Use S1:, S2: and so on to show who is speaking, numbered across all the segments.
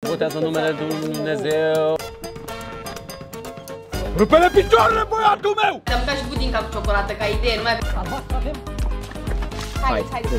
S1: Botează numele Dumnezeu.
S2: Rupe-le picioarele, băiatul meu!
S3: Am mâncat și budinca cu ciocolată, ca idee, nu mai avem. Haideți.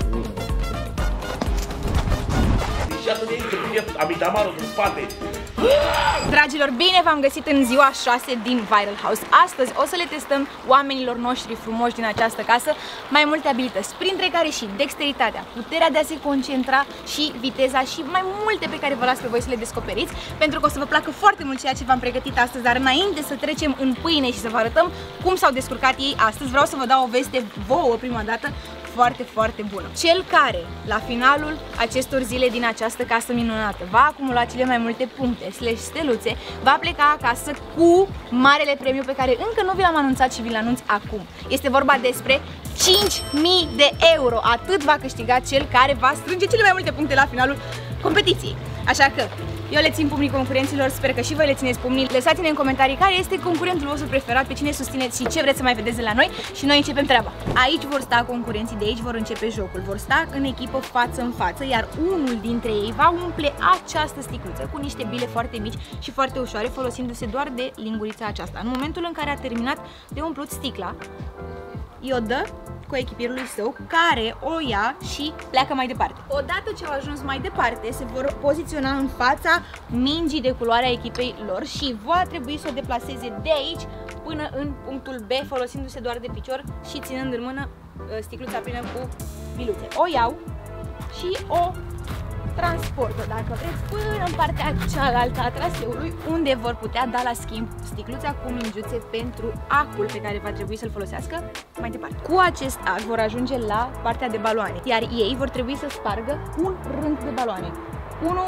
S4: Și atât de aici, să fie amitamarul în spate.
S3: Dragilor, bine v-am găsit în ziua 6 din Viral House. Astăzi o să le testăm oamenilor noștri frumoși din această casă mai multe abilități, printre care și dexteritatea, puterea de a se concentra și viteza și mai multe pe care vă las pe voi să le descoperiți, pentru că o să vă placă foarte mult ceea ce v-am pregătit astăzi. Dar înainte să trecem în pâine și să vă arătăm cum s-au descurcat ei astăzi, vreau să vă dau o veste vouă prima dată foarte bună. Cel care, la finalul acestor zile din această casă minunată, va acumula cele mai multe puncte / steluțe, va pleca acasă cu marele premiu pe care încă nu vi l-am anunțat și vi-l anunț acum. Este vorba despre 5.000 de euro. Atât va câștiga cel care va strânge cele mai multe puncte la finalul competiției. Așa că eu le țin pumnii concurenților, sper că și voi le țineți pumnii. Lăsați-ne în comentarii care este concurentul vostru preferat, pe cine susțineți și ce vreți să mai vedeți de la noi și noi începem treaba. Aici vor sta concurenții, de aici vor începe jocul. Vor sta în echipă față în față, iar unul dintre ei va umple această sticluță cu niște bile foarte mici și foarte ușoare, folosindu-se doar de lingurița aceasta. În momentul în care a terminat de umplut sticla, i-o dă cu echipierului său, care o ia și pleacă mai departe. Odată ce au ajuns mai departe, se vor poziționa în fața mingii de culoare a echipei lor și va trebui să o deplaseze de aici până în punctul B, folosindu-se doar de picior și ținând în mână sticluța plină cu biluțe. O iau și o transportă, dacă vreți, până în partea cealaltă a traseului, unde vor putea da la schimb sticluța cu mingiuțe pentru acul pe care va trebui să-l folosească mai departe. Cu acest ac vor ajunge la partea de baloane, iar ei vor trebui să spargă un rând de baloane. 1,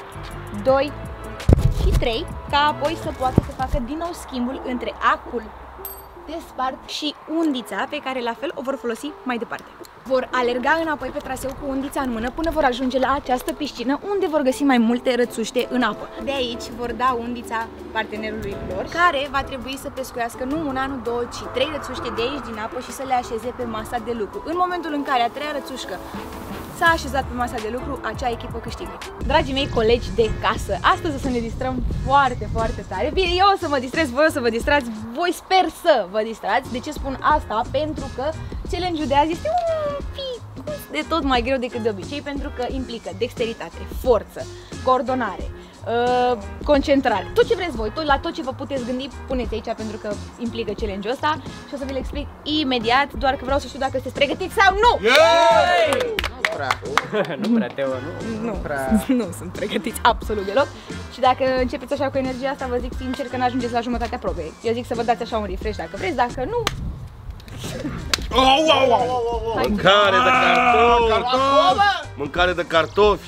S3: 2 și 3, ca apoi să poată să facă din nou schimbul între acul de spart și undița, pe care la fel o vor folosi mai departe. Vor alerga înapoi pe traseu cu undița în mână până vor ajunge la această piscină, unde vor găsi mai multe rățuște în apă. De aici vor da undița partenerului lor, care va trebui să pescuiască nu una, nu două, ci 3 rățuște de aici din apă și să le așeze pe masa de lucru. În momentul în care a treia rățușcă s-a așezat pe masa de lucru, acea echipă câștigă. Dragii mei colegi de casă, astăzi o să ne distrăm foarte tare. Bine, eu o să mă distrez, voi o să vă distrați, voi sper să vă distrați. De ce spun asta? Pentru că challenge-ul de azi este un pic de tot mai greu decât de obicei, pentru că implică dexteritate, forță, coordonare, concentrare, tot ce vreți voi, la tot ce vă puteți gândi, puneți aici, pentru că implică challenge-ul ăsta și o să vi-l explic imediat, doar că vreau să știu dacă sunteți pregătiți sau nu!
S1: Nu prea, Teo,
S3: Nu sunt pregătiți absolut deloc. Și dacă începeți așa cu energia asta, vă zic sincer că n-ajungeți la jumătatea probei. Eu zic să vă dați așa un refresh dacă vreți, dacă nu...
S4: Mâncare de cartofi! Mâncare de cartofi!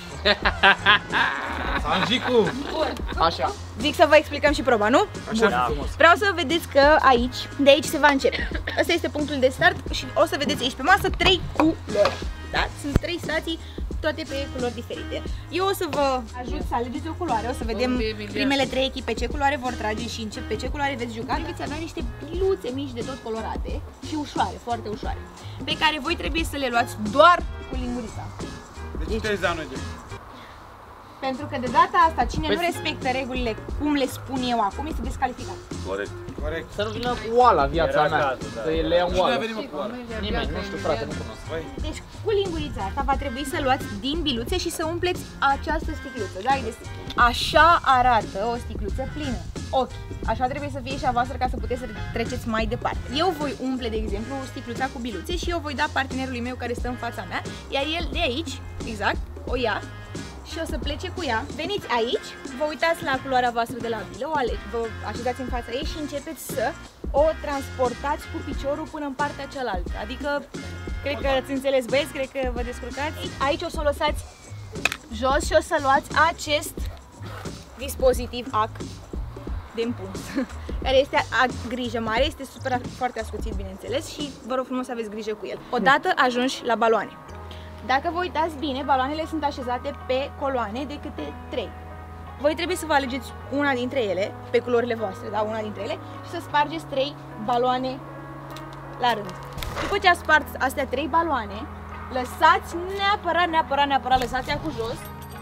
S2: Sanjicu!
S1: Așa.
S3: Zic să vă explicăm și proba, nu?
S2: Așa.
S3: Vreau să vedeți că aici, de aici se va începe. Ăsta este punctul de start și o să vedeți aici pe masă 3 culori. Da? Sunt 3 stații, toate pe culori diferite. Eu o să vă ajut să alegeți o culoare, o să vedem primele 3 echipe ce culoare vor trage și încep pe ce culoare veți juca. Veți avea niște biluțe mici de tot colorate și ușoare, foarte ușoare, pe care voi trebuie să le luați doar cu lingurița.
S2: Deci ce noi de?
S3: Pentru că de data asta, cine nu respectă regulile cum le spun eu acum, este descalificat.
S4: Corect.
S2: Corect.
S1: Să nu vină cu oala viața mea, să le iau oala.
S2: Nimeni,
S1: nu știu, frate, nu cunosc.
S3: Deci cu lingurița asta va trebui să luați din biluțe și să umpleți această sticluță. Da? Așa arată o sticluță plină. Ochi. Așa trebuie să fie și a voastră ca să puteți să treceți mai departe. Eu voi umple, de exemplu, sticluța cu biluțe și eu voi da partenerului meu care stă în fața mea, iar el de aici, exact, o ia și o să plece cu ea. Veniți aici, vă uitați la culoarea voastră de la bilă, o vă așezați în fața ei și începeți să o transportați cu piciorul până în partea cealaltă. Adică, cred că ați înțeles, băieți, cred că vă descurcați. Aici o să o lăsați jos și o să luați acest dispozitiv AC de împuns, care este grijă mare, este foarte ascuțit, bineînțeles, și vă rog frumos să aveți grijă cu el. Odată ajungi la baloane. Dacă vă uitați bine, baloanele sunt așezate pe coloane de câte 3. Voi trebuie să vă alegeți una dintre ele, pe culorile voastre, da, una dintre ele, și să spargeți 3 baloane la rând. După ce ați spart astea 3 baloane, lăsați neapărat, lăsați-a cu jos,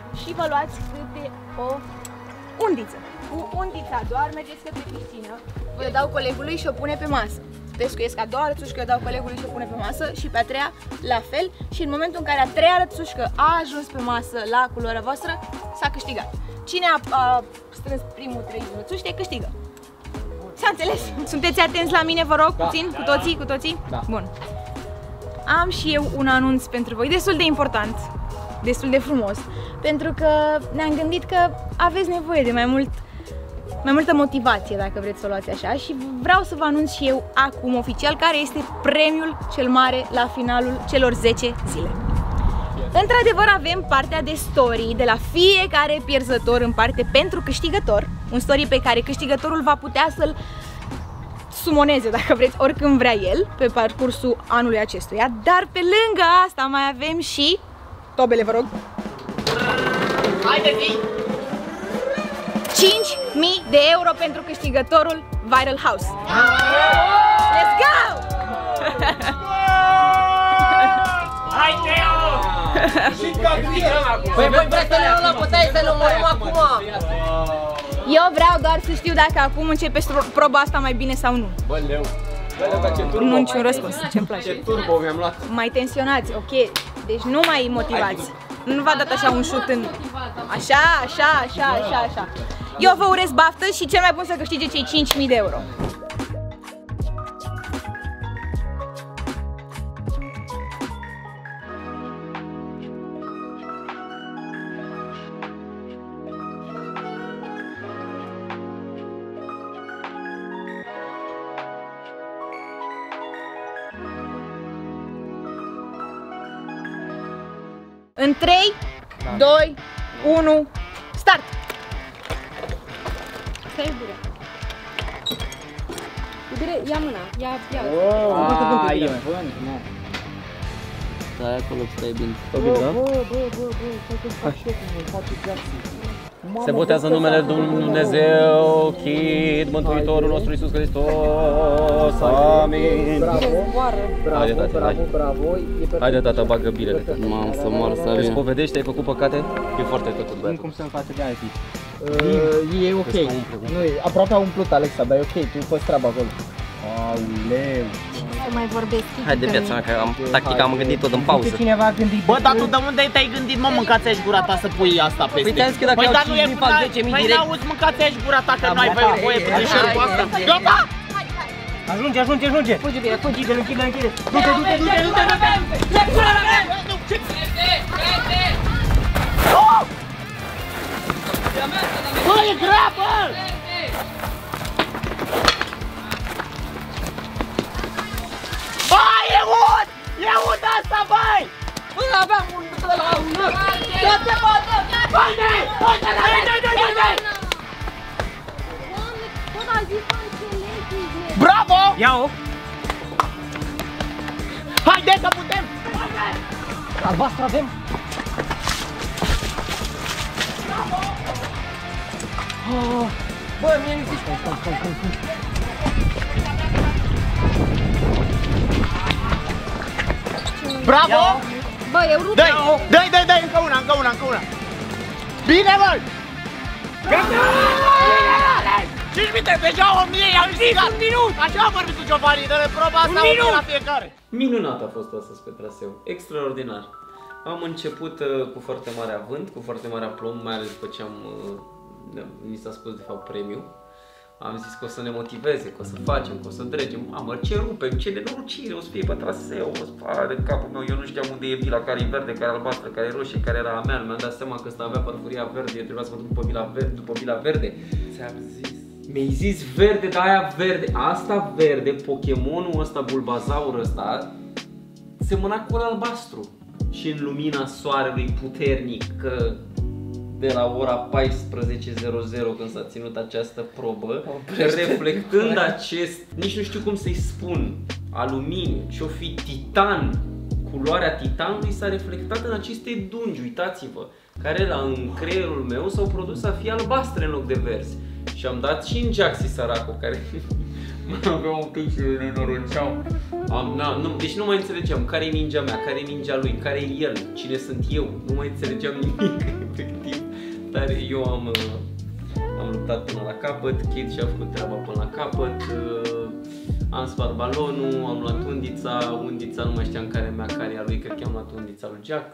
S3: și vă luați câte o undiță. Cu undița doar mergeți către piscină, vă dau colegului și o pune pe masă. Descuiesc a doua rățușcă, o dau colegului și o pune pe masă și pe a treia la fel și în momentul în care a treia rățușcă a ajuns pe masă la culoarea voastră, s-a câștigat. Cine a strâns primul 3 rățuște, câștigă. S-a înțeles? Sunteți atenți la mine, vă rog, puțin? Cu toții? Cu toții?
S1: Da.
S3: Bun. Am și eu un anunț pentru voi, destul de important, destul de frumos, pentru că ne-am gândit că aveți nevoie de mai multă motivație, dacă vreți să o luați așa, și vreau să vă anunț și eu acum oficial care este premiul cel mare la finalul celor 10 zile. Într-adevăr avem partea de story de la fiecare pierzător în parte pentru câștigător, un story pe care câștigătorul va putea să-l sumoneze, dacă vreți, oricând vrea el, pe parcursul anului acestuia, dar pe lângă asta mai avem și tobele, vă rog.
S1: Haide, zi!
S3: 5.000 de euro pentru câștigătorul Viral House. Let's go!
S4: Hai, Teo!
S5: Păi voi vreți să ne luăm la bătaie, să ne omorâm acum!
S3: Eu vreau doar să știu dacă acum începe proba asta mai bine sau nu.
S1: Bă, leu! Bă, ce turbo!
S3: Nu niciun răspuns, ce-mi place.
S1: Ce turbo mi-am luat!
S3: Mai tensionați, ok? Deci nu mai motivați. Nu v-a dat așa un șut în... Așa. Eu vă urez baftă și cel mai bun să câștige cei 5.000 de euro. În 3, 2, 1, start! Stai, iubire. Iubire, ia mâna, ia.
S1: E vânt, nu.
S5: Stai acolo, stai bine.
S6: Se botează numele Dumnezeu, Chid, Mântuitorul nostru Iisus Hristos. Amin. Haide, tata, hai. Haide, tata, bagă bilele.
S5: Mamă, să moară, să
S6: Te
S5: vină.
S6: spovedești, ai făcut păcate? E foarte totul, băiatul.
S1: Cum să-mi face de aia, e ok. Nu, e aproape a umplut, Alexa, dar e ok, tu fă treaba acolo. Auleu.
S3: Să mai vorbesc.
S5: Haide, viața mea, că tactica am gândit tot în pauză.
S1: Cineva a gândit.
S7: Bă, dar tu de unde te-ai gândit, mă, mâncați-și gura ta să pui asta peste?
S5: Păi te-am zis că dacă iau 5.000 fac 10.000
S7: Păi
S5: direct.
S7: n-auzi, mâncați-și gura ta, că nu ai voie pe deșerul ăsta. Gata!
S1: Ajunge.
S3: Fugi, iubire, fugi.
S1: Închide.
S7: Bă, e grea, bă! Bă, e ud asta, băi!
S5: Bă, aveam un la ună!
S7: Dă-te, bă, dă-te! Bravo!
S1: Ia-o.
S7: Haide că putem!
S5: Albastru avem? Bă, mie nu zici.
S7: Bravo!
S3: Bă, eu rup.
S7: Dă-i, încă una. Bine, bă! Gata! 5 minute, deja 1000, am zis, un minut! Așa a vorbit cu Giovanni, dă-le proba asta, 1000 la fiecare.
S6: Minunat a fost astăzi pe traseu, extraordinar. Am început cu foarte mare avânt, cu foarte mare aplomb, mai ales după ce mi s-a spus de fapt premiu. Am zis că o să ne motiveze, că o să facem, că o să dregem. Mamă, ce rupem, ce nenorocire o să fie pe traseu, o să de capul meu. Eu nu știam unde e vila, care e verde, care e albastră, care e roșie, care era a mea. Mi-am dat seama că ăsta avea farfuria verde, eu trebuia să mă duc după vila verde. Ți-am zis. Mi-ai zis verde, dar aia verde. Asta verde, Pokémonul ăsta, Bulbazaur ăsta, semăna cu albastru. Și în lumina soarelui puternic, de la ora 14:00 când s-a ținut această probă, reflectând acest, nici nu știu cum să-i spun, aluminiu, ce-o fi titan, culoarea titanului s-a reflectat în aceste dungi, uitați-vă, care în creierul meu s-au produs a fi albastre în loc de verzi. Și am dat și în Jaxi săracul, care mă avea un pic și ne noroceau. Deci nu mai înțelegeam care e mingea mea, care e mingea lui, care e el, cine sunt eu. Nu mai înțelegeam nimic, efectiv. Dar eu am luptat până la capăt, Kid și-a făcut treaba până la capăt. Am spart balonul, am luat undița, nu mai știam care e mea, care e a lui, cred că am luat undița lui Jax.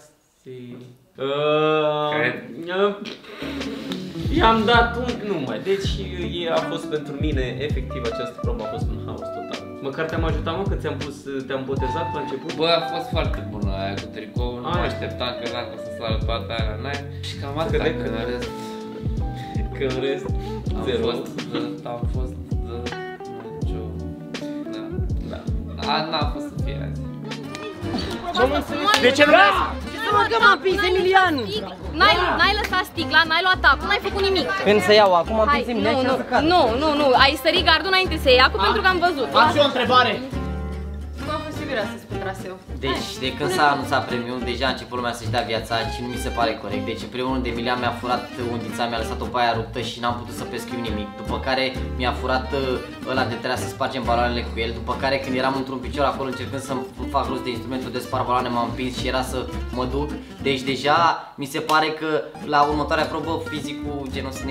S6: I-am dat deci a fost pentru mine, efectiv, această probă a fost un haos total. Măcar te-am ajutat, mă, că te-am botezat la început?
S8: Bă, a fost foarte bună aia cu tricou, nu mă așteptam că dacă o să sară toată aia la naia. Și cam asta, că în rest...
S6: Că în rest, zero.
S8: Am fost... N-a fost să fie azi.
S7: De ce nu vezi?
S5: Că m-a împins Emilian!
S3: N-ai lăsat sticla, n-ai luat apă, n-ai făcut nimic.
S5: Când să iau, acum am împins Emilian și am să cad.
S3: Nu, ai sărit gardul înainte să iei apă pentru că am văzut.
S7: Am și o întrebare.
S3: Cum a fost iubirea astăzi pe traseu?
S9: Deci, de când s-a anunțat premiul, deja a început lumea să-și dea viața și nu mi se pare corect. Deci, în primul rând, Emilian mi-a furat undița, mi-a lăsat-o pe aia ruptă și n-am putut să pescuim nimic. După care mi-a furat ăla de trebuia să spargem baloanele cu el. După care, când eram într-un picior acolo încercând să-mi fac rost de instrumentul de spar baloane, m-am împins și era să mă duc. Deci, deja mi se pare că la următoarea probă fizicul genul să ne...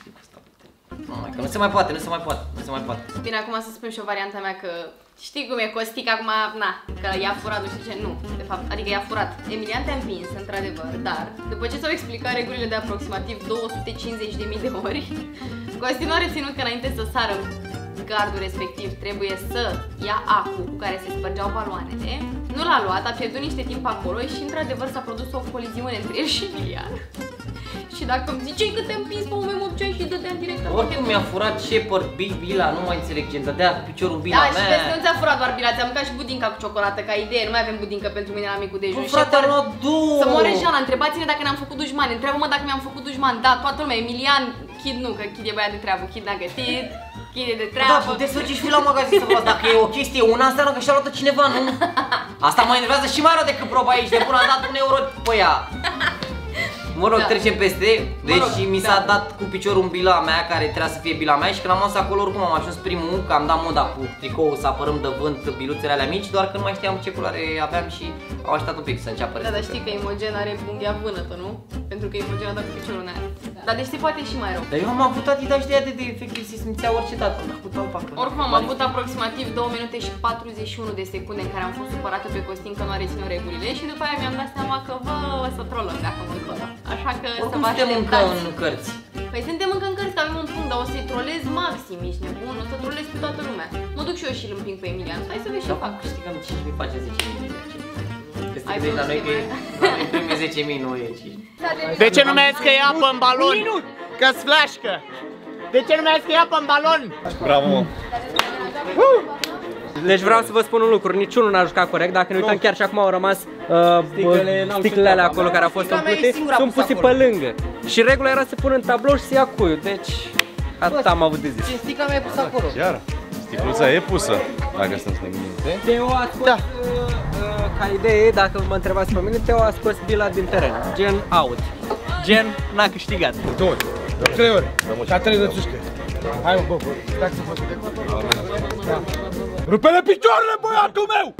S9: Că nu se mai poate, nu se mai poate.
S3: Bine, acum să spun și o varianta mea că știi cum e Costic acum, că i-a furat, nu știu ce, nu, de fapt, adică i-a furat. Emilian te-a împins, într-adevăr, dar după ce s-au explicat regulile de aproximativ 250.000 de ori, Costin a reținut că înainte să sară gardul respectiv trebuie să ia acul cu care se spărgeau baloanele. Nu l-a luat, a pierdut niște timp acolo și într-adevăr s-a produs o coliziune între el și Emilian. Și dacă îmi ziceai că te-am împins pe un mă duceai și dădeam direct.
S9: Oricum mi-a furat Shepard, Big Bila, nu mai înțeleg ce dădea cu piciorul în bila mea.
S3: Da, și vezi că nu ți-a furat doar bila, ți-am mâncat și budinca cu ciocolată, ca idee, nu mai avem budincă pentru mine la micul dejun.
S9: Frate, am luat două!
S3: Să moare Jana, întrebați-ne dacă ne-am făcut dușmani, întreabă-mă dacă mi-am făcut dușmani, da, toată lumea, Emilian, Kid nu, că Kid e băiat de treabă, Kid n-a gătit, Kid e de treabă.
S9: Da, puteți să duceți și la magazin să vă luați, dacă e o chestie una, înseamnă că și-a luat cineva, nu? Asta mă enervează și mai rău decât proba aici, de bun, am dat 1 euro pe ea. Mă rog, trecem peste, deci mi s-a dat cu piciorul în bila mea, care trebuia să fie bila mea și când am ajuns acolo, oricum am ajuns primul, că am dat moda cu tricoul să apărăm de vânt biluțele alea mici, doar că nu mai știam ce culoare aveam și au așteptat un pic să înceapă.
S3: Da, dar știi că Imogen are unghia vânătă, nu? Pentru că Imogen a dat cu piciorul în aia. Dar deci se poate și mai rău.
S9: Dar eu am avut atâta și de efectiv, se simțea orice dată.
S3: Oricum am avut aproximativ 2 minute și 41 de secunde în care am fost supărată pe Costin că nu a reținut regulile și după aia mi-am dat seama că o să trolăm de acum încolo. Așa că
S9: oricum suntem încă în cărți.
S3: Păi suntem încă în cărți, că avem un punct, dar o să-i trolez maxim, ești nebun, o să trolez pe toată lumea. Mă duc și eu și îl împing pe Emilian, hai să vezi ce fac.
S9: Câștigăm 5.000, face 10.000 de aceea. Că la noi că în primii 10.000 nu e 5.
S7: De ce nu mi-ai zis că e apă în balon? Că-ți flașcă! De ce nu mi-ai zis că e apă în balon?
S2: Bravo!
S5: Deci vreau să vă spun un lucru, niciunul n-a jucat corect, dacă ne uităm chiar și acum au rămas sticlele acolo care au fost umplute, sunt puse pe lângă. Și regula era să pun în tablou și să ia cuiul, deci atât am avut de zis.
S9: Ce sticla mi-ai pus acolo?
S2: Iar, sticluța e pusă, dacă sunt minte.
S5: Teo a scos, ca idee, dacă mă întrebați pe mine, Teo a scos bila din teren, gen out. Gen n-a câștigat.
S2: 2 ori, 3 ori, ca 3 rățușcă. Hai mă, bă, stai să fac. Rupe-le picioarele, băiatul meu!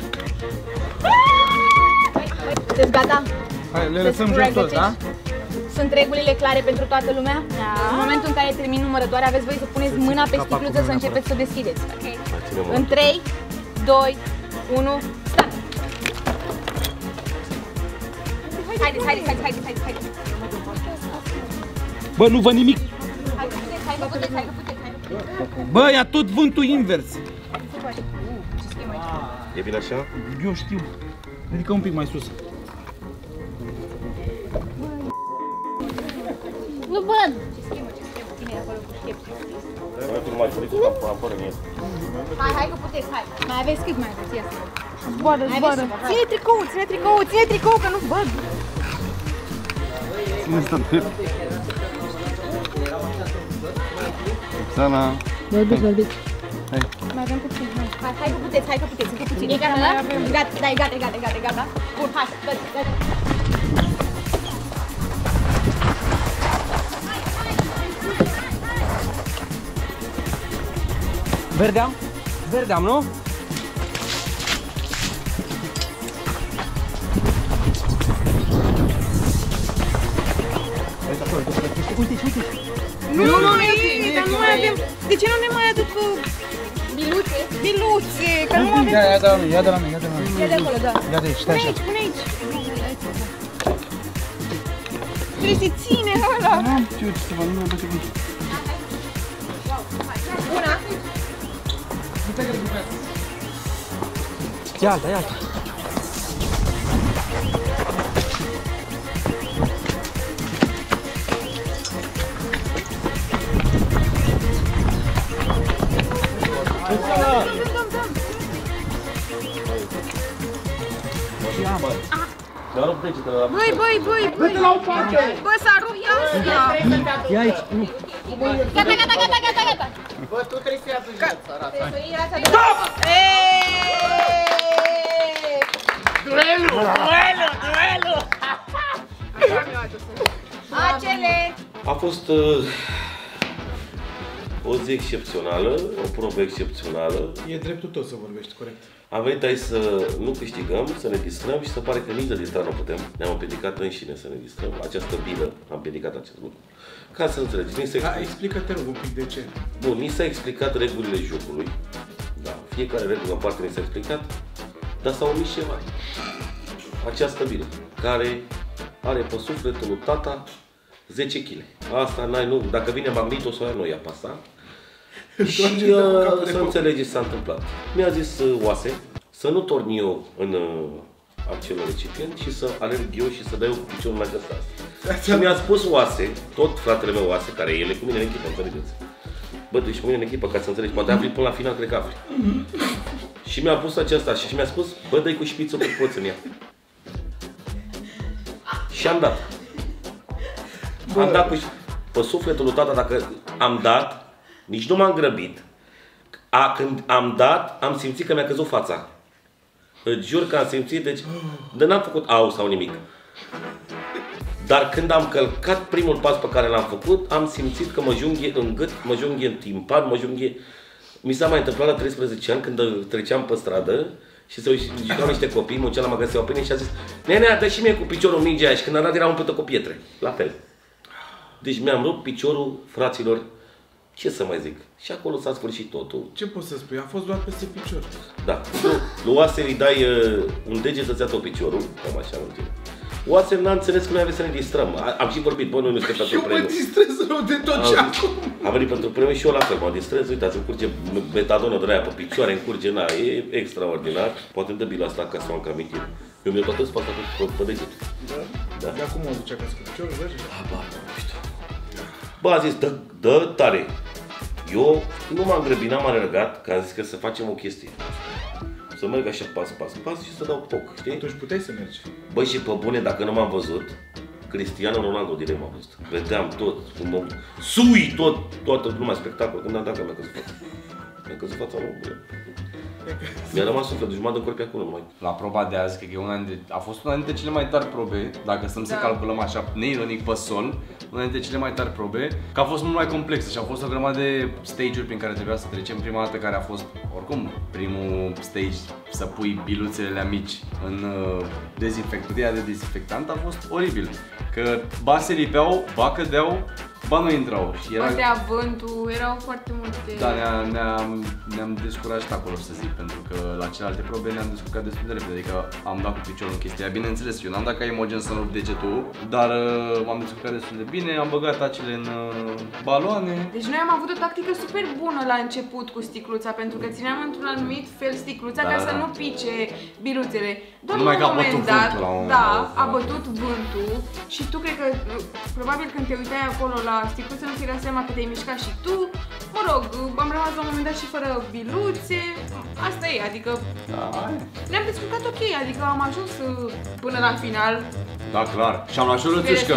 S3: Sunteți gata?
S2: Hai, le lăsăm jos toți, da?
S3: Sunt regulile clare pentru toată lumea? Da. În momentul în care termin numărătoarea, aveți voie să puneți mâna pe sticluță să începeți să o deschideți. Okay. În 3, 2, 1, start! Haideți!
S2: Bă, nu văd nimic!
S3: Hai că puteți.
S2: Bă, ia tot vântul invers!
S4: E bine așa?
S2: Eu știu. Ridică un pic mai sus.
S3: Nu văd! Hai că puteți, hai! Mai aveți cât mai aveți, ia să văd. Zboară! Ține tricou, că nu văd!
S2: Ține stă drept. Oxana.
S3: Vorbiți. Hai. Mai avem puțin, hai că puteți, încă puțin. E gata, da? Gata. Bun, hai, gata.
S5: Verdeam, nu? uite.
S3: Nu, dar nu mai avem. De ce nu ne mai aduc biluțe? Biluțe, că nu avem.
S2: Ia de la mine, ia de la mine.
S3: Ia de acolo, da.
S2: Ia de aici, stai așa.
S3: Pune aici. Trebuie să ține ăla.
S2: N-am știut să vă nu am bătut.
S3: Una.
S5: Ia alta.
S3: Băi, bă, s-a rupt, ia aici. Gata.
S1: Bă, tu trebuie să ia viața.
S3: Stop!
S7: Duelul!
S3: Acele!
S4: A fost o zi excepțională, o probă excepțională.
S2: E dreptul tău să vorbești, corect.
S4: Am venit aici să nu câștigăm, să ne distrăm și să pare că nici de distrat nu putem. Ne-am împiedicat înșine să ne distrăm. Această bilă am împiedicat acest lucru. Ca să înțelegi,
S2: explică-te rog un pic de ce.
S4: Bun, ni s-a explicat regulile jocului. Da, fiecare regulă în parte ni s-a explicat, dar s-a omis ceva. Această bilă, care are pe sufletul lui tata 10 kg. Asta n-ai, nu, dacă vine Magnet o să o ia noi apa asta. Și să înțelegeți ce s-a întâmplat. Mi-a zis Oase să nu torn eu în acel recipient și să alerg eu și să dau eu cu piciorul în această asta. Și mi-a spus Oase, tot fratele meu Oase, care e cu mine în echipă, înțelegeți? Bă, tu ești cu mine în echipă, ca să înțelegi, poate afli până la final, cred că afli. Și mi-a pus aceasta și mi-a spus, bă, dă-i cu șpițul cât poți în ea. Și am dat. Am dat pe sufletul lui tata, dacă am dat, nici nu m-am grăbit. Când am dat, am simțit că mi-a căzut fața. Îți jur că am simțit, deci n-am făcut au sau nimic. Dar când am călcat primul pas pe care l-am făcut, am simțit că mă junghie în gât, mă junghie în timpan, mă junghie... Mi s-a mai întâmplat la 13 ani când treceam pe stradă și se jucau niște copii, mă duceam la magazin opene și a zis: Nenea, dă și mie cu piciorul mingea aia, și când a dat era umplută cu pietre. La fel. Deci mi-am rupt piciorul, fraților. Ce să mai zic? Și acolo s-a sfârșit totul.
S2: Ce poți să spui? A fost doar peste picior.
S4: Da. Lui Oase îi dai un deget să-ți ia tot piciorul. Cam așa nu știu. Oase n-a înțeles că noi avem să ne distrăm. Am și vorbit, bă, noi nu suntem pentru premiu.
S2: Eu mă distrez rău de tot ce acum.
S4: Am venit pentru premiu și eu la fel, mă distrez. Uitați, îmi curge betadonă de aia pe picioare, îmi curge, na, e extraordinar. Poate îmi dă bila asta ca să o am ca amintire. Eu mi-o toată spata pe deget.
S2: Da? De acum o duce acasă cu piciorul, vezi?
S4: Ba, nu știu. Bă, a zis, dă tare. Eu nu m-am grăbit, n-am alergat, că am zis că să facem o chestie. Să merg așa pas și să dau poc, știi?
S2: Atunci puteai să mergi.
S4: Băi, și pe bune, dacă nu m-am văzut, Cristiano Ronaldo direct m-a văzut. Vedeam tot, sui tot, numai spectacol, când am dat că mi-a căzut fața. Mi-a căzut fața, nu, mi-a rămas sufletul, jumătate de corp pe acolo numai.
S10: La proba de azi, cred că a fost una dintre cele mai tari probe, dacă stăm să calculăm așa, neironic pe sol, una dintre cele mai tari probe, că a fost mult mai complexă și a fost o grămadă de stage-uri prin care trebuia să trecem. Prima dată care a fost, oricum, primul stage, să pui biluțele mici în cutia de dezinfectant, a fost oribil. Că ba se lipeau, ba cădeau, ba nu intrau. Și era...
S3: Astea, vântul, erau foarte multe...
S10: Da, ne-am descurajat acolo, să zic, pentru că la celelalte probe ne-am descurcat destul de repede, adică am dat cu piciorul în chestia. Bineînțeles, eu n-am dat ca Imogen să-mi rup degetul, dar m-am descurcat destul de bine, am băgat acele în baloane.
S3: Deci noi am avut o tactică super bună la început cu sticluța, pentru că țineam într-un anumit fel sticluța ca să nu pice biluțele. Doar la un moment dat, a bătut vântul și tu cred că, probabil când te uitai acolo la sticluță nu ți-ai dat seama că te-ai mișcat și tu. Mă rog, am rămas la un moment dat și fără biluțe. Asta e, adică ne-am descurcat ok, adică am ajuns până la final.
S10: Da, clar. Și am luat și o rățușcă.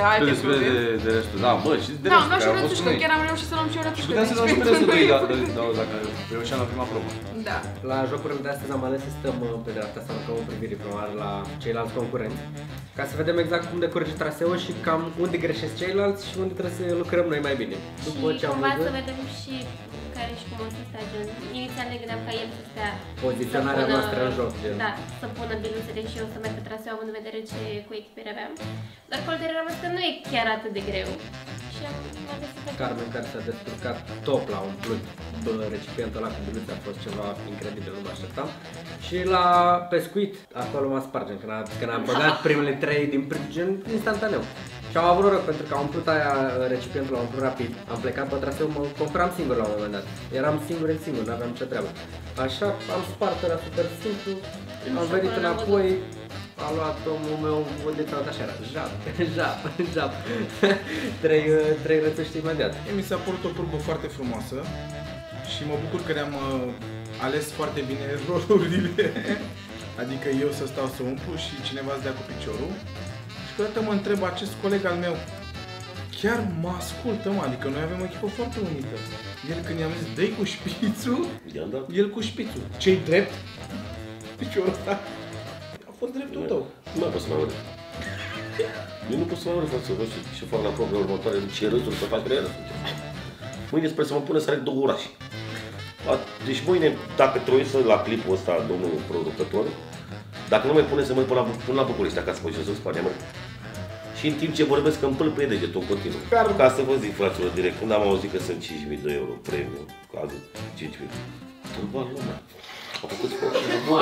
S10: De restul, da, bă, și de restul.
S3: Da, am luat și o rățușcă, chiar am reușit să luăm și o rățușcă.
S10: Puteam să luăm și pe restul doi, dacă reușeam la prima probă.
S3: Da.
S5: La jocurile de astăzi am ales să stăm pe dreapta, să aruncăm o privire prima oară la ceilalți concurenți, ca să vedem exact cum decurge traseul și cam unde greșesc ceilalți și unde trebuie să lucrăm noi mai bine. După ce am văzut...
S11: să vedem și care și cum o să stea gen. Inițial ne gândeam ca el să stea...
S5: Poziționarea noastră în joc, gen.
S11: Da, să pună biluțele și eu să merg pe traseu având în vedere ce coechiperi aveam. Dar cu ulterior am văzut că nu e chiar atât de greu. Și am găsit că...
S5: Carmen care s-a descurcat top la umplut recipientul ăla cu biluțe, a fost ceva incredibil, nu mă așteptam. Și la pescuit, acolo mă spargem, când am băgat primele 3 din gen instantaneu. Și am avut noroc pentru că am umplut aia recipientul, l-am umplut rapid, am plecat pe traseu, mă compram singur la un moment dat. Eram singur în singur, n-aveam nicio treabă. Așa, am spart ăla super simplu, am venit înapoi, a luat omul meu undeța așa era, jap. Trei rățuști imediat.
S2: Mi s-a părut o probă foarte frumoasă și mă bucur că ne-am ales foarte bine rolurile. Adică eu să stau să umplu și cineva să dea cu piciorul. Și câteodată mă întreb acest coleg al meu, chiar mă ascultă, mă, adică noi avem o echipă foarte unită. El când i-am zis, dă-i cu șpițul, el cu șpițul. Ce-i drept? Piciorul ăsta a fost dreptul tău.
S4: Nu mai pot să mai urât. Eu nu pot să mai urât, frate, nu știu ce fac la probele următoare, ce râsuri să fac real. Mâine sper să mă pune să arăt 2 orașe. Deci mâine, dacă trebuie să la clipul ăsta, domnul producător, dacă nu mai pune să mă pun la București acasă, mă duc în Spania, mă. Și în timp ce vorbesc că îmi pâl pe degetul în continuu. Ca să vă zic, fraților, direct, când am auzit că sunt 5.000 de euro premiu, cazul 5.000, turba lumea. A făcut sport.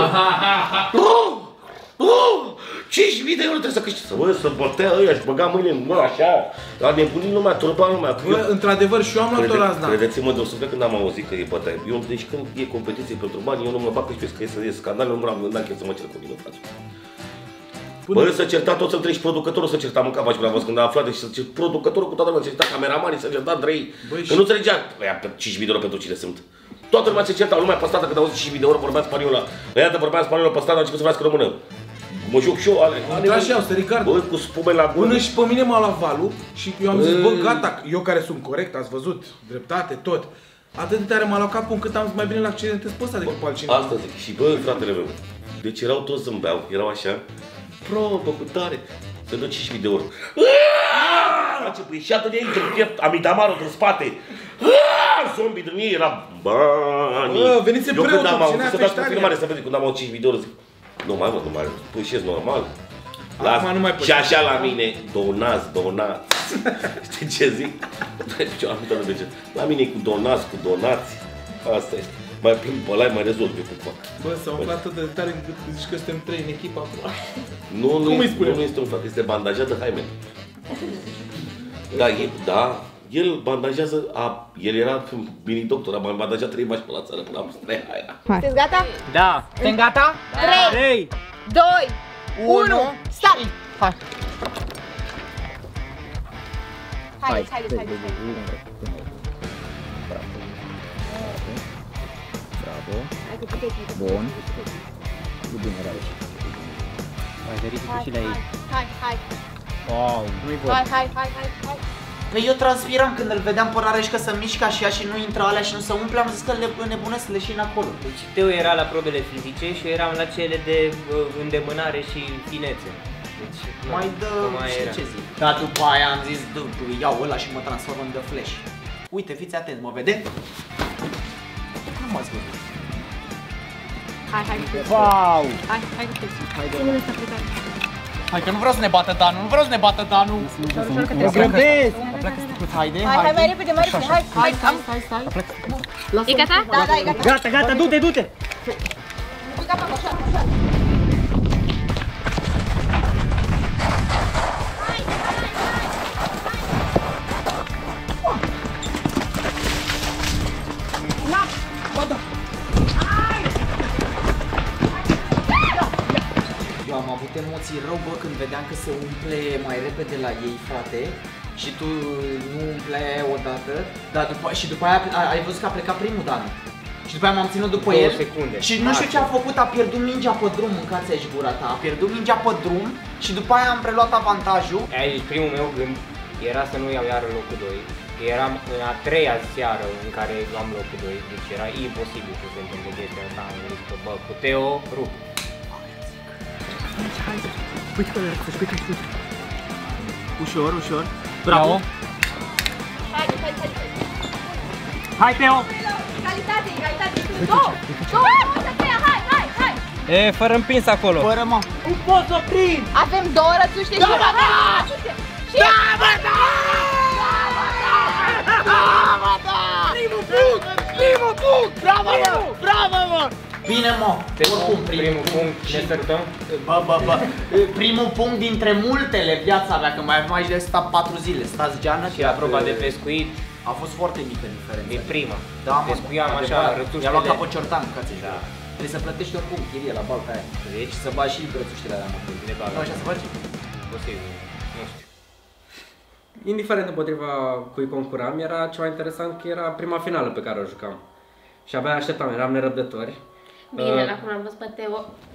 S4: 5.000 de euro trebuie să câștigi. Să bătea ăia și băga mâine în mână așa. A nebunit lumea, turba lumea.
S2: Într-adevăr, și eu am luat o razna.
S4: Credeți-mă de o suflet când am auzit că e bătaie. Deci când e competiție pentru bani, eu nu mă bag că știu că e scandal, nu am gândit că să mă cer cu mine, frate. Bă, să certa toți între și producătorul să certa mânca faci vreau când a aflat, deci producătorul cu toată lumea, să certa cameramanii, să certa Andrei. Că nu înțelegea, ăia 5.000 de euro pentru cine sunt. Toată lumea se certa, lumea pe stradă când auzi 5.000 de euro vorbea spaniola. Ăia de vorbea spaniola pe stradă, a început să vorbească română. Mă joc și eu, ale.
S2: Da, și eu, să Ricardo.
S4: Bă, cu spume la gură.
S2: Până și pe mine m-a luat valul și eu am zis, bă, gata, eu care sunt corect, ați văzut, dreptate, tot. Atât de tare m-a luat capul încât am zis mai bine la accidentez pe ăsta decât pe altcineva.
S4: Asta zic. Și bă, fratele meu, deci erau toți zâmbeau, erau așa, probă cu tare, să dă 5.000 de euro. Face păi și atât de aici, în piept, Amidamarul din spate. Zombie din ei, era bani.
S2: Bă, veniți
S4: eu când am auzit, să dați
S2: pe
S4: confirmare, să vedeți, când am auzit 5.000 de euro, zic, nu mai mă, nu mai, pușesc normal.
S2: Acum nu mai
S4: și așa la mine, donați. Știi ce zic? La mine e cu donați. Asta este. Mai plâng pe ăla, mai rezolv eu cum fac.
S2: Bă, s-au aflat atât de tare încât zici că suntem 3 în echipă acum.
S4: Nu este un frate, este bandajat de haime. Da, el bandajează, el era mini doctor, am bandajat 3 mași pe la țară până am pus 3 aia.
S3: Sunteți gata?
S5: Da.
S1: Suntem gata?
S3: 3, 2, 1, start!
S1: Hai!
S3: Haideți.
S1: Bravo. Bun. E bine, reușit.
S5: Hai, ridică și la ei.
S3: Hai.
S1: Wow, nu-i bun.
S3: Hai.
S9: Păi eu transpiram când îl vedeam pe Rareș că se mișcă așa și nu intră alea și nu se umple, am zis că le nebunesc să le șin acolo.
S5: Deci Teo era la probele fizice și eu eram la cele de îndemânare și finețe. Deci,
S9: mai dă, știi ce zic. Dar după aia am zis, iau ăla și mă transform în The Flash. Uite, fiți atenți, mă vedeți? Nu m-ați văzut.
S3: Hai.
S1: Wow!
S3: Hai cu tății. Ține-le să plecare.
S1: Hai că nu vreau să ne bată Danu. Mă grăbesc. Haide.
S3: Hai, mai repede. Hai. E gata? Da, e gata.
S1: Gata, du-te.
S3: Pica pe așa.
S9: Eu am avut emoții rău, bă, când vedeam că se umple mai repede la ei, frate. Și tu nu umplea odată, dar după aia ai văzut că a plecat primul Dan. Și după aia m-am ținut după el.
S5: Secunde.
S9: Și nu știu ce a făcut, a pierdut mingea pe drum, mâncați aici gura ta. A pierdut mingea pe drum și după aia am preluat avantajul.
S5: Aici primul meu gând era să nu iau iară locul 2. Eram în a 3-a seară în care luam locul 2, deci era imposibil să se întâmple chestia asta. Am zis că, bă, cu Teo, rup.
S1: Uite, ușor.
S5: Bravo.
S3: Hai.
S5: Hai, Teo!
S3: Egalitate, egalitate. Două, să treia, hai.
S5: E, fără împins acolo.
S1: Fără, mă.
S7: Nu pot să prind!
S3: Avem două rățuște și una.
S7: Da, bă, da! Primul punct! Bravo, mă!
S1: Bine, mă! Oricum, primul punct. Ne sărutăm? Bă. Primul punct dintre multele viața mea, că mai avem aici de stat 4 zile. Stați geană.
S5: Și la proba de pescuit
S1: a fost foarte mică diferență.
S5: e prima.
S1: Da, mă.
S5: Pescuiam așa, rățuștele.
S1: I-a luat ca pe ciortan, cațe. Trebuie să plătești oricum chirie la balta aia. Deci să bagi și rățuștele alea, mă. Nu așa să faci?
S5: Posibil, nu știu. Indiferent împotriva cui concuram, era ceva interesant că era prima finală pe care o jucam. Și abia așteptam, eram nerăbdători.
S11: Bine, acum am văzut pe Teo.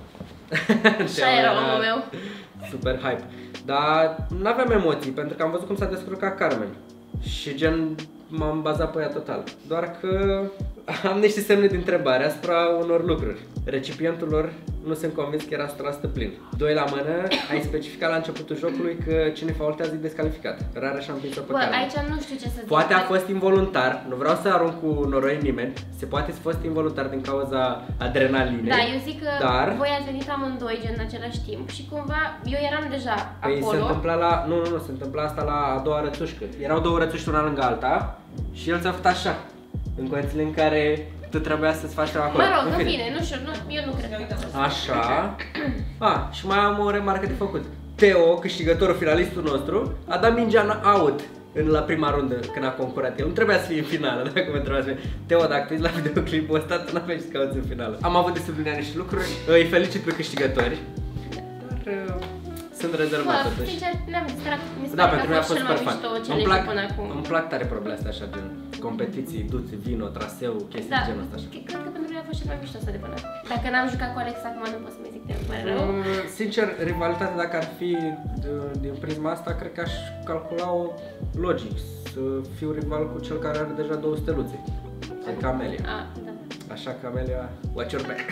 S11: Așa era omul meu.
S5: Super hype. Dar n-aveam emoții, pentru că am văzut cum s-a descurcat Carmen. Și gen, m-am bazat pe ea total. Doar că am niște semne de întrebare asupra unor lucruri. Recipientul lor nu sunt convins că era 100% plin. 2 la mână, ai specificat la începutul jocului că cine faultează e descalificat. Rar așa împinsă pe Carmen.
S11: Aici nu știu ce să zic.
S5: Poate a fost involuntar, nu vreau să arunc cu noroi în nimeni. Se poate să fost involuntar din cauza adrenalinei.
S11: Da, eu zic că voi ați venit amândoi gen în același timp și cumva eu eram deja acolo.
S5: Se întâmpla la... Nu, se întâmpla asta la a doua rățușcă. Erau două rățuști una lângă alta și el ți-a făcut așa. În condițiile în care tu trebuia să-ți faci treaba acolo.
S11: Mă rog, în fine, nu știu, eu nu cred că
S5: așa. Și mai am o remarcă de făcut. Teo, câștigătorul, finalistul nostru, a dat mingea în out la prima rundă când a concurat. El nu trebuia să fie în finală, dacă mă trebuia să fie. Teo, dacă tu ești la videoclipul ăsta, tu n-aveai să cauți în finală. Am avut de subliniat niște lucruri. Îi felicit pe câștigători. Dar sunt rezervat totuși.
S11: Sincer, ne-am distrat. Mi se
S5: Da,
S11: pare
S5: pentru
S11: că
S5: mine
S11: a fost cel mai mișto challenge până acum.
S5: Îmi plac tare problemele astea așa, gen competiții, duți, vino, traseu, chestii de genul ăsta așa.
S11: Cred că pentru mine a fost cel mai mișto asta de până acum. Dacă n-am jucat cu Alex acum, nu pot să-mi zic de pare rău.
S5: Sincer, rivalitatea dacă ar fi din prisma asta, cred că aș calcula-o logic. Să fiu rival cu cel care are deja 2 steluțe. Adică Amelia. Așa că Amelia, watch your back.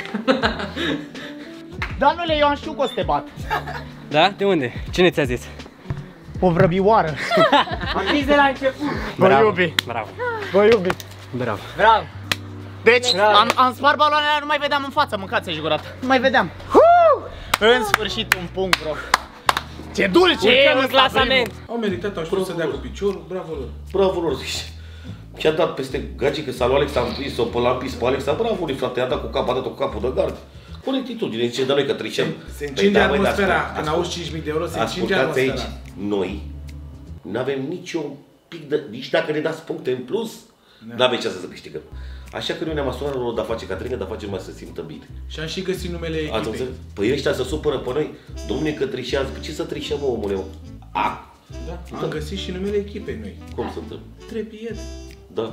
S1: Danule, eu am știut că o să te bat.
S5: Da? De unde? Cine ți-a zis?
S1: O vrăbioară.
S7: Am zis de la început.
S1: Bă, iubi.
S5: Bravo.
S1: Bă, iubi.
S5: Bravo.
S1: Bravo. Deci, am spart baloanele alea, nu mai vedeam în față, mâncați-și gurată. Nu mai vedeam. În sfârșit un punct, bro. Ce dulce e în clasament.
S2: Au meritat, au știut să dea cu piciorul, bravo lor.
S4: Bravo lor, zici. Și-a dat peste gagică, s-a luat Alex, am prins-o, până l-am prins pe Alex, bravo lui frate, i-a dat cu capul, a dat-o cu capul de gard. Corectitudine, zice de noi că tricem.
S2: Se încinge atmosfera, când auzi 5.000 de euro, se încinge atmosfera.
S4: Aici, noi n-avem nicio pic de, nici dacă ne dați puncte în plus, n-avem ce să câștigăm. Așa că noi ne-am asumat rolul de a face Caterina, de a face numai să se simtă bine.
S2: Și am și găsit numele echipei.
S4: Păi ăștia să supără pe noi, domnule că trișează, ce să trișăm omule?
S2: Da, am găsit și numele echipei noi.
S4: Cum suntem?
S2: Trepied.
S4: Da.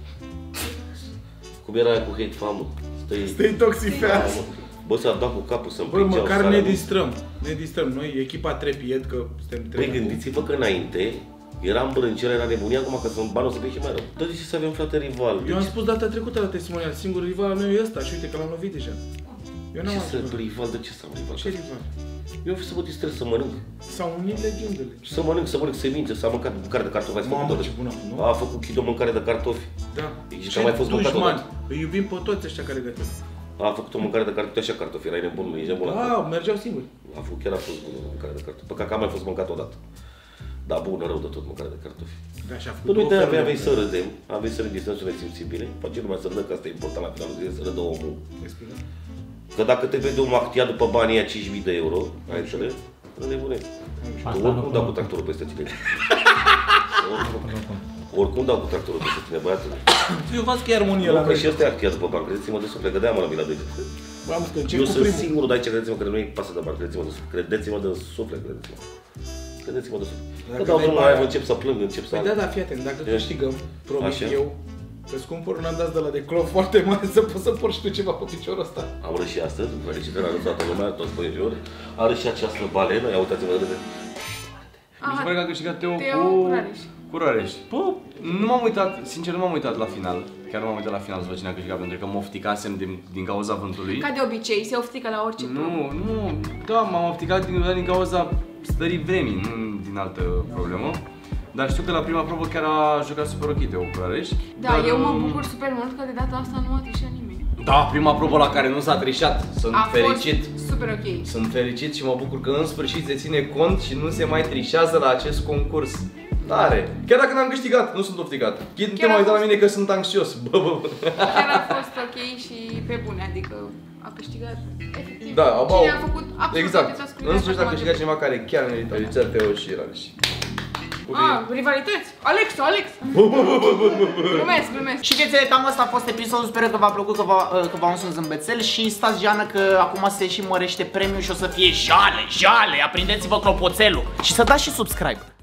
S4: Cum era aia cu hate famă?
S2: Stay toxifiat.
S4: Bă, s-a dat cu capul să-mi
S2: Bă, măcar ne distrăm. Ne distrăm. Noi, echipa Trepied, că suntem
S4: Păi gândiți-vă că înainte eram brâncele, era nebunie, acum că sunt bani o să fie și mai rău. Dar de ce să avem frate rival?
S2: Eu am spus data trecută la testimonial, singurul rival al meu e ăsta și uite că l-am lovit deja. Eu n-am
S4: ce rival? De ce să am rival?
S2: Ce rival?
S4: Eu am să mă distrez să mănânc.
S2: S-au unit legendele.
S4: Să mănânc semințe, s-a mâncat mâncare de cartofi.
S2: Mamă, ce bună, nu?
S4: A făcut Chido mâncare de cartofi.
S2: Da.
S4: Și că a mai fost mâncat odată.
S2: Îi iubim pe toți ăștia care gătesc.
S4: A făcut o mâncare de cartofi, așa cartofi, erai nebun, ești nebun.
S2: Da, mergeau singuri.
S4: Chiar a fost bună mâncare de cartofi. Păi că a mai fost mâncat odată. Da, bună, rău de tot mâncare de cartofi.
S2: Da, și-a făcut.
S4: Păi noi de-aia aveai să râdem, aveai să râdem, să ne simțim bine. Face lumea să râdă, că asta e important la final, să râdă omul. Că dacă te vede omul actia după banii aia 5.000 de euro, ai înțeles? Nu nebunești. Tu oricum dau cu tractorul peste tine. Oricum dau cu tractorul peste tine, băiatule.
S2: Eu v-ați că e armonie la
S4: noi. Nu, că și ăsta e actia după bani, credeți-mă de suflet, că de-aia mă la mine la deget. Eu sunt singurul de aici, credeți-mă că nu-i pasă de bani, credeți-mă de suflet, credeți-mă de suflet, credeți-mă. Credeți-mă de suflet. Că dau drumul aia, încep să plâng, încep să...
S2: Păi da, fii atent, dacă câștigăm, promit eu, îți cumpăr un andaț de la de clov foarte mare să poți să porți tu ceva pe piciorul ăsta.
S4: Am râs și astăzi, felicitări, a râs toată lumea, toți băieții. A râs și această balenă, ia uitați-vă de râde.
S10: Mi se pare că a câștigat Teo cu Rareș. Nu m-am uitat, sincer nu m-am uitat la final. Chiar nu m-am uitat la final să văd cine a câștigat, pentru că mă ofticasem din cauza vântului.
S3: Ca de obicei, se oftică la orice
S10: da, m-am ofticat din cauza stării vremii, nu din altă problemă. dar știu că la prima probă chiar a jucat super ok Teo cu Rareș.
S12: Da, eu mă bucur super mult că de data asta nu a trișat nimeni.
S10: Da, prima probă la care nu s-a trișat. Sunt fericit.
S12: Fost super ok.
S10: Sunt fericit și mă bucur că în sfârșit se ține cont și nu se mai trișează la acest concurs. Tare! Chiar dacă n-am câștigat, nu sunt ofticat. Nu te mai uita la mine că sunt anxios.
S12: Chiar a fost ok și pe bune, adică a câștigat efectiv.
S10: Da,
S12: cine a făcut absolut
S10: exact.
S12: toate
S10: În sfârșit a câștigat cineva care chiar merita. Felicitări Teo și Rareș.
S12: Rivalități! Alex! Glumesc!
S1: Și băiețele, cam asta a fost episodul, sper că v-a plăcut, că v-am dus un zâmbețel și stați geană că acum se și mărește premiul și o să fie jale, aprindeți-vă clopoțelul și să dați și subscribe.